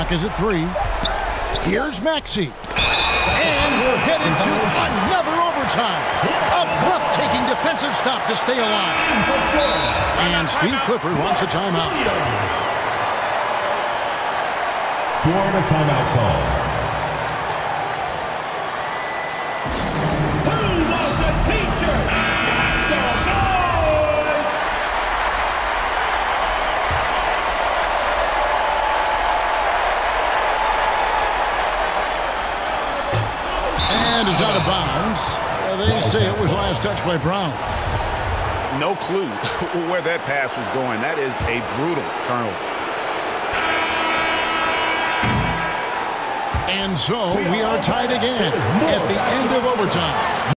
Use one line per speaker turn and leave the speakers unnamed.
Clock is at 3. Here's Maxey. And we're headed to another overtime. A breathtaking defensive stop to stay alive. And Steve Clifford wants a timeout.
Florida timeout call. Who wants a t-shirt? Some boys!
And it's out of bounds. They say it was last touched by Brown.
No clue where that pass was going. That is a brutal turnover. And
so we are tied again at the end of overtime.